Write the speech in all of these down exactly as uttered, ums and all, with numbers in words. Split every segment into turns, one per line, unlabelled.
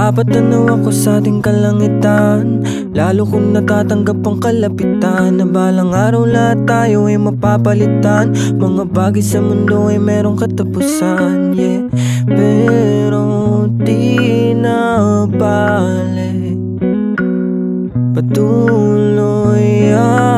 Napapatanaw ako sa ating kalangitan, lalo kung natatanggap ang kalapitan, na balang araw lahat tayo ay mapapalitan. Mga bagay sa mundo ay merong katapusan, yeah. Pero di na bale, patuloy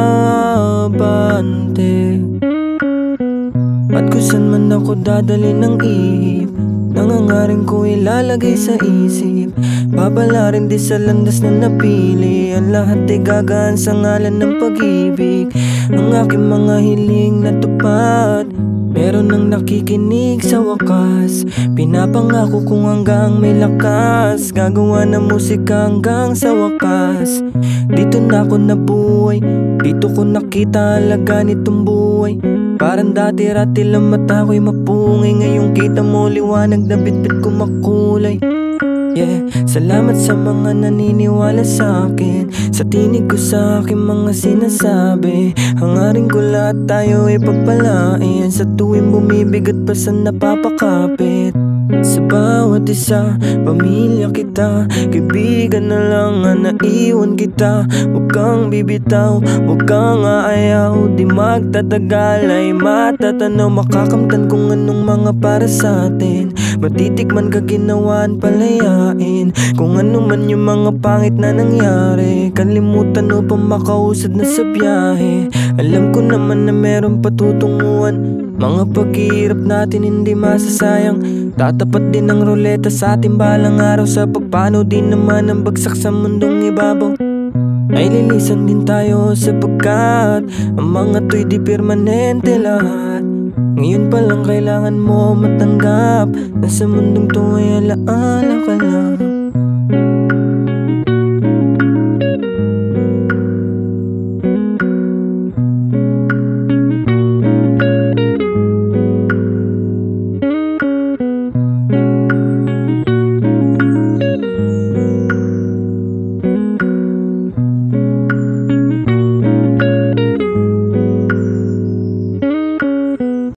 abante. At kung saan man ako dadali ng ihip, nangangaring ko ilalagay sa isip. Babalarin di sa landas na napili, ang lahat ay gagaan sa ngalan ng pag-ibig. Ang aking mga hiling natupad, meron nang nakikinig sa wakas. Pinapangako kong hanggang may lakas, gagawa ng musika hanggang sa wakas. Dito na ako nabuhay, dito ko nakita halaga nitong buhay. Parang dati-rati lang mata ko'y mapungay, ngayong kita mo liwanag na bitbit ko makulay. Yeah, salamat sa mga naniniwala sa akin, sa tinig ko sa aking mga sinasabi. Hangarin ko lahat tayo ay pagpalain, sa tuwing bumibigat pa sa napapakapit. Sa bawat isa, pamilya kita, kaibigan na lang ang naiwan kita. Huwag kang bibitaw, huwag kang aayaw, di magtatagal ay matatanaw. Makakamtan kung anong mga para sa atin, matitikman ka ginawaan palayain. Kung ano man yung mga pangit na nangyari, kalimutan o pa makausad na sa biyahe. Alam ko naman na meron patutunguhan, mga paghihirap natin hindi masasayang. Tatapat din ang ruleta sa ating balang araw, sa pagpano din naman ang bagsak sa mundong ibabaw. Ay lilisan din tayo sapagkat ang mga to'y di permanente lahat. Ngayon pa lang kailangan mo matanggap na sa mundong to ay alaala ka lang.